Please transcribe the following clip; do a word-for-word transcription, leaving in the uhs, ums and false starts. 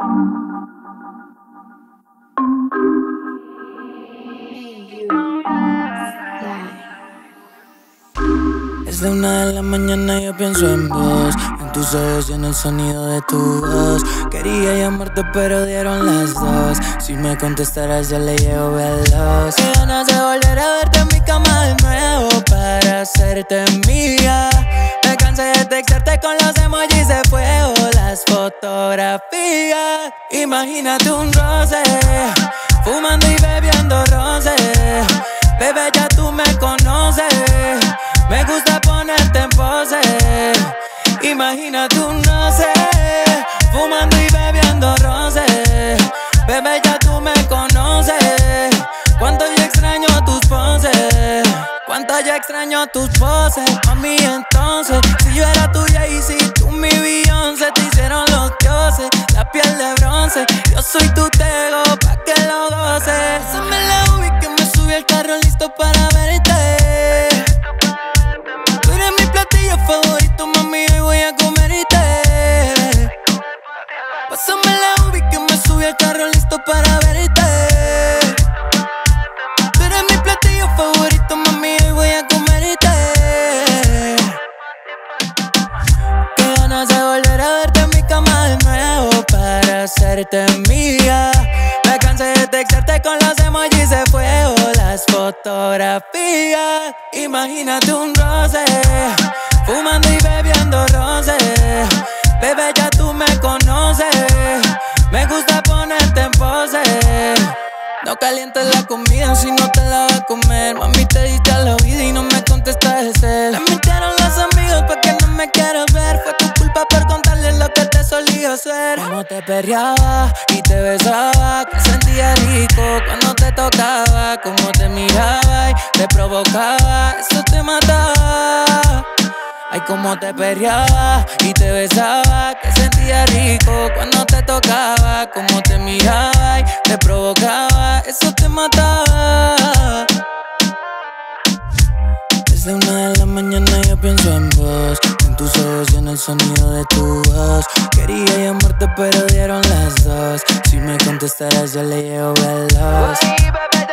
Es de una de la mañana y yo pienso en vos, en tus ojos y en el sonido de tu voz. Quería llamarte pero dieron las dos. Si me contestaras ya le llevo veloz. Qué ganas de volver a verte en mi cama de nuevo para hacerte mía. Me cansé de textarte con los emojis de fuego, las fotografías. Imagínate un roce, fumando y bebiendo roce. Bebé, ya tú me conoces, me gusta ponerte en pose. Imagínate un roce, fumando y bebiendo roce. Bebé, ya tú me conoces, cuánto yo extraño tus poses, cuánto yo extraño tus poses. Mami, entonces, si yo era tuya y si tú mi Beyoncé, te hicieron los dioses, la piel de bronce. Yo soy tu tego, pa' que lo goces. Pásame la ubi que me subí al carro listo para verte. Tú eres mi platillo favorito, mami, hoy voy a comerte. Pásame la ubi que me subí al carro listo para verte. Tú eres mi platillo favorito, mami, hoy voy a comerte. Qué ganas de volver a verte en mi cama de nuevo para hacerte mía. Me cansé de textarte con los emojis de fuego, las fotografías. Imagínate un roce, fumando y bebiendo roce. Bebé, ya tú me conoces, me gusta ponerte en pose. No calientes la comida si no te la vas a comer. Mami, te diste al oído y no me contestaste. Le mintieron los amigos pa' que no me quieras ver. Fue tu culpa por contarles lo que te solía hacer. Cómo te perreaba y te besaba, que sentía rico cuando te tocaba. Cómo te miraba y te provocaba, eso te mataba. Ay, cómo te perreaba y te besaba, que sentía rico cuando te tocaba. Cómo te miraba y te provocaba, eso te mataba. Desde una de la mañana yo pienso en vos, en tus ojos y en el sonido de tu voz. Quería llamarte pero dieron las dos. Si me contestaras ya le llevo veloz.